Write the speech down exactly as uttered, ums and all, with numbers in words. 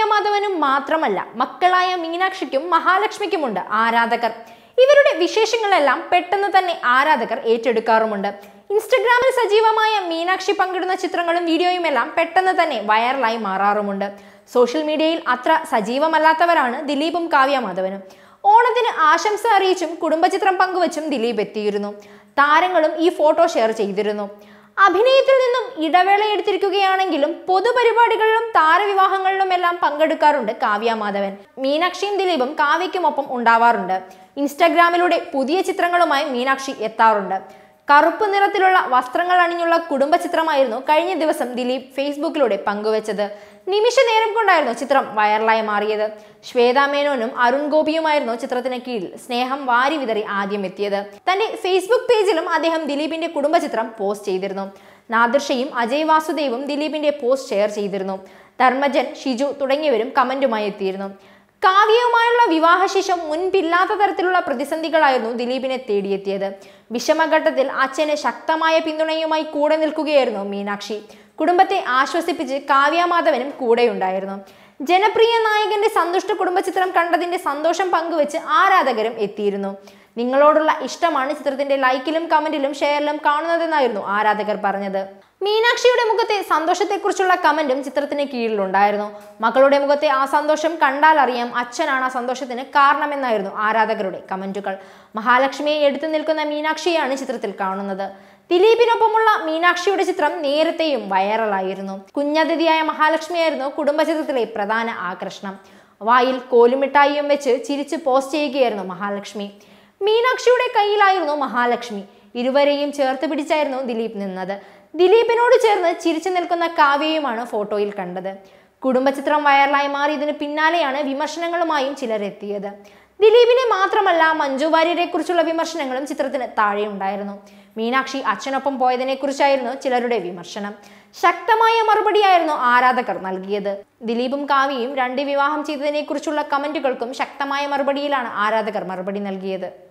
കാവ്യമാധവനും മാത്രമല്ല മക്കളായ മീനാക്ഷിക്കും മഹാലക്ഷ്മിക്കുമുണ്ട് ആരാധകർ. ഇവരുടെ വിശേഷങ്ങളെല്ലാം പെട്ടെന്ന് തന്നെ ആരാധകർ ഏറ്റെടുക്കാറുമുണ്ട്. ഇൻസ്റ്റഗ്രാമിൽ സജീവമായ മീനാക്ഷി പങ്കിടുന്ന ചിത്രങ്ങളും വീഡിയോയുമെല്ലാം പെട്ടെന്ന് തന്നെ വൈറലായി മാറാറുമുണ്ട്. സോഷ്യൽ മീഡിയയിൽ അത്ര സജീവമല്ലാത്തവരാണ് ദിലീപും കാവ്യമാധവനും. ഓണത്തിന് ആശംസ അറിയിച്ചും കുടുംബചിത്രം പങ്കുവച്ചും ദിലീപ് എത്തിയിരുന്നു. താരങ്ങളും ഈ ഫോട്ടോ ഷെയർ ചെയ്തിരുന്നു. അഭിനയത്തിൽ നിന്നും ഇടവേള എടുത്തിരിക്കുകയാണെങ്കിലും പൊതുപരിപാടികളിലും താരവിവാഹങ്ങളിലുമെല്ലാം പങ്കെടുക്കാറുണ്ട് കാവ്യമാധവൻ. മീനാക്ഷിയും ദിലീപും കാവ്യയ്ക്കുമൊപ്പം ഉണ്ടാവാറുണ്ട്. ഇൻസ്റ്റഗ്രാമിലൂടെ പുതിയ ചിത്രങ്ങളുമായി മീനാക്ഷി എത്താറുണ്ട്. കറുപ്പ് നിറത്തിലുള്ള വസ്ത്രങ്ങൾ അണിഞ്ഞുള്ള കുടുംബചിത്രമായിരുന്നു കഴിഞ്ഞ ദിവസം ദിലീപ് ഫേസ്ബുക്കിലൂടെ പങ്കുവച്ചത്. നിമിഷ നേരം കൊണ്ടായിരുന്നു ചിത്രം വൈറലായി മാറിയത്. ശ്വേതാ മേനോനും അരുൺ ഗോപിയുമായിരുന്നു ചിത്രത്തിന് കീഴിൽ സ്നേഹം വാരി വിതറി ആദ്യം എത്തിയത്. തന്റെ ഫേസ്ബുക്ക് പേജിലും അദ്ദേഹം ദിലീപിന്റെ കുടുംബചിത്രം പോസ്റ്റ് ചെയ്തിരുന്നു. നാദിർഷയും അജയ് വാസുദേവും ദിലീപിന്റെ പോസ്റ്റ് ഷെയർ ചെയ്തിരുന്നു. ധർമ്മജൻ, ഷിജു തുടങ്ങിയവരും കമന്റുമായി എത്തിയിരുന്നു. കാവ്യയുമായുള്ള വിവാഹശേഷം മുൻപില്ലാത്ത തരത്തിലുള്ള പ്രതിസന്ധികളായിരുന്നു ദിലീപിനെ തേടിയെത്തിയത്. വിഷമഘട്ടത്തിൽ അച്ഛന് ശക്തമായ പിന്തുണയുമായി കൂടെ നിൽക്കുകയായിരുന്നു മീനാക്ഷി. കുടുംബത്തെ ആശ്വസിപ്പിച്ച് കാവ്യമാധവനും കൂടെയുണ്ടായിരുന്നു. ജനപ്രിയ നായകന്റെ സന്തുഷ്ട കുടുംബചിത്രം കണ്ടതിന്റെ സന്തോഷം പങ്കുവെച്ച് ആരാധകരും എത്തിയിരുന്നു. നിങ്ങളോടുള്ള ഇഷ്ടമാണ് ചിത്രത്തിന്റെ ലൈക്കിലും കമന്റിലും ഷെയറിലും കാണുന്നതെന്നായിരുന്നു ആരാധകർ പറഞ്ഞത്. മീനാക്ഷിയുടെ മുഖത്തെ സന്തോഷത്തെക്കുറിച്ചുള്ള കമന്റും ചിത്രത്തിന് കീഴിലുണ്ടായിരുന്നു. മകളുടെ മുഖത്തെ ആ സന്തോഷം കണ്ടാൽ അറിയാം അച്ഛനാണ് ആ സന്തോഷത്തിന് കാരണമെന്നായിരുന്നു ആരാധകരുടെ കമന്റുകൾ. മഹാലക്ഷ്മിയെ എടുത്തു നിൽക്കുന്ന മീനാക്ഷിയാണ് ചിത്രത്തിൽ കാണുന്നത്. ദിലീപിനൊപ്പമുള്ള മീനാക്ഷിയുടെ ചിത്രം നേരത്തെയും വൈറലായിരുന്നു. കുഞ്ഞതിഥിയായ മഹാലക്ഷ്മിയായിരുന്നു കുടുംബചിത്രത്തിലെ പ്രധാന ആകർഷണം. വായിൽ കോലുമിഠായിയും വെച്ച് ചിരിച്ച് പോസ്റ്റ് ചെയ്യുകയായിരുന്നു മഹാലക്ഷ്മി. മീനാക്ഷിയുടെ കയ്യിലായിരുന്നു മഹാലക്ഷ്മി. ഇരുവരെയും ചേർത്ത് പിടിച്ചായിരുന്നു ദിലീപ് നിന്നത്. ദിലീപിനോട് ചേർന്ന് ചിരിച്ചു നിൽക്കുന്ന കാവ്യയുമാണ് ഫോട്ടോയിൽ കണ്ടത്. കുടുംബചിത്രം വൈറലായി മാറിയതിന് പിന്നാലെയാണ് വിമർശനങ്ങളുമായും ചിലരെത്തിയത്. ദിലീപിനെ മാത്രമല്ല മഞ്ജു വാര്യരെ കുറിച്ചുള്ള വിമർശനങ്ങളും ചിത്രത്തിന് താഴെ ഉണ്ടായിരുന്നു. മീനാക്ഷി അച്ഛനൊപ്പം പോയതിനെ കുറിച്ചായിരുന്നു ചിലരുടെ വിമർശനം. ശക്തമായ മറുപടിയായിരുന്നു ആരാധകർ നൽകിയത്. ദിലീപും കാവ്യയും രണ്ട് വിവാഹം ചെയ്തതിനെ കുറിച്ചുള്ള കമന്റുകൾക്കും ശക്തമായ മറുപടിയിലാണ് ആരാധകർ മറുപടി നൽകിയത്.